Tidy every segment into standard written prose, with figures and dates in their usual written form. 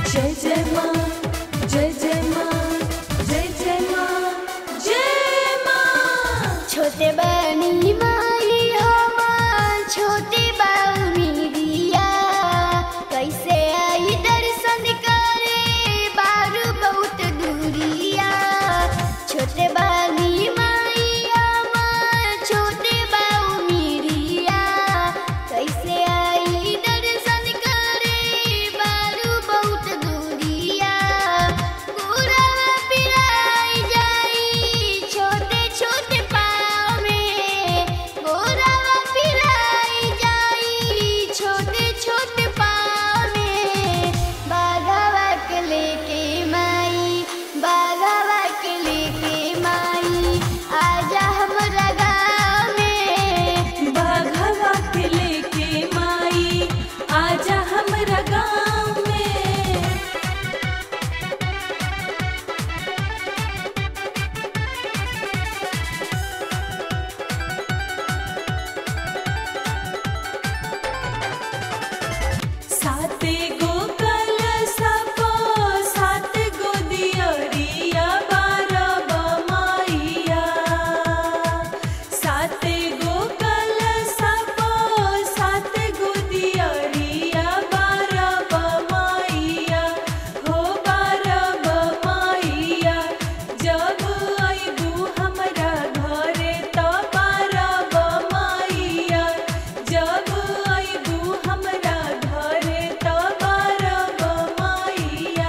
जय जय माँ, जय जय माँ, जय जय माँ, जय माँ। छोटे बनी माई हमार छोटी बाउमिरिया, कैसे आई दर्शन करे बारू बहुत दूरिया। छोटे बनी माई हमार छोटी बाउमिरिया, कैसे आई दर्शन करे बारू बहुत दूरिया। गुरवा पिराई जाई छोटे छोटे पाँव में, गुरवा पिराई जाई छोटे छोटे पाँव में। बाघवा के लेके माई, बाघवा के लेके माई, आजा हमरा गाँव में। बाघवा के लेके माई, आजा हमरा गाँव में। साते गो कलशा पो सात गो दियरिया बारब माइया। साते गो कलशा पो सात गो दियरिया बारब माइया, हो बारब माइया। जब अइबू हमरा घरे त बारब माइया, जब अइबू हमरा घरे त बारब माइया।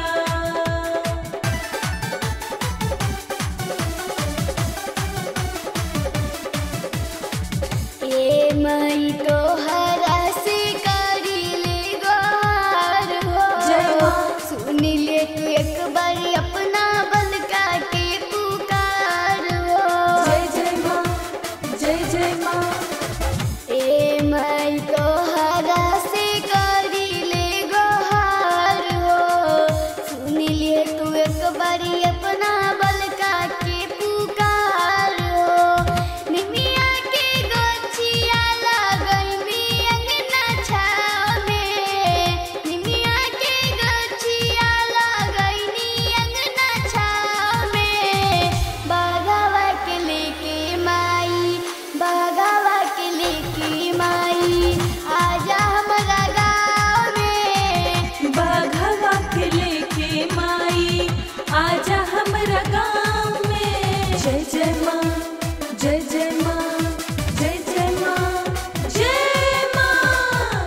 ए मई तोहरा से करीले गोहार हो। जय माँ। सुन ले तू एक बार अपना बलका के पुकार हो। जय जय माँ, जय जय माँ। ए मई तोहरा से करीले गोहार हो। सुन ले तू एक बार अपना बलका के पुकार हो। निमिया के गोछिया लगैनी अंगना छाव में, निमिया के गोछिया लगैनी अंगना छाव में। बाघवा के लेके माई, बाघवा के लेके माई, आजा हमरा गाँव में। बाघवा के लेके माई, आजा हमरा गाँव में। जय जय माँ, जय जय माँ, जय जय माँ, जय माँ।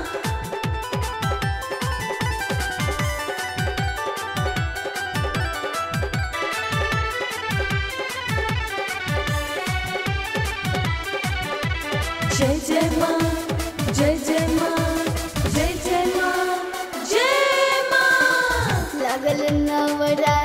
जय जय माँ, जय जय माँ, जय जय माँ, जय माँ। लगल नवरा